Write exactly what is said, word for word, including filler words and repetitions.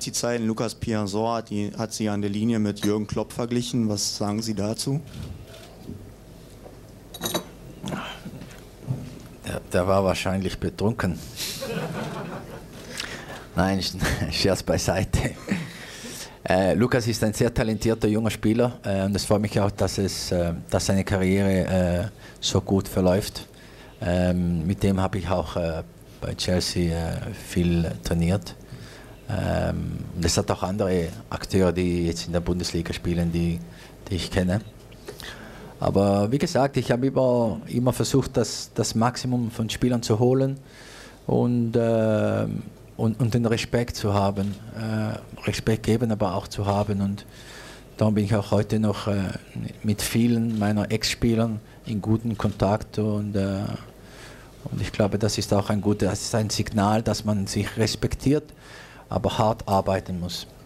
Leipzig-Zeiten, Lucas Piazon hat, die, hat sie an der Linie mit Jürgen Klopp verglichen. Was sagen Sie dazu? Der, der war wahrscheinlich betrunken. Nein, Scherz beiseite. Äh, Lukas ist ein sehr talentierter junger Spieler äh, und es freut mich auch, dass, es, äh, dass seine Karriere äh, so gut verläuft. Ähm, mit dem habe ich auch äh, bei Chelsea äh, viel trainiert. Ähm, und es hat auch andere Akteure, die jetzt in der Bundesliga spielen, die, die ich kenne. Aber wie gesagt, ich habe immer, immer versucht, das, das Maximum von Spielern zu holen und äh, Und, und den Respekt zu haben, äh, Respekt geben, aber auch zu haben. Und darum bin ich auch heute noch äh, mit vielen meiner Ex-Spielern in guten Kontakt. Und, äh, und ich glaube, das ist auch ein gutes, das ist ein Signal, dass man sich respektiert, aber hart arbeiten muss.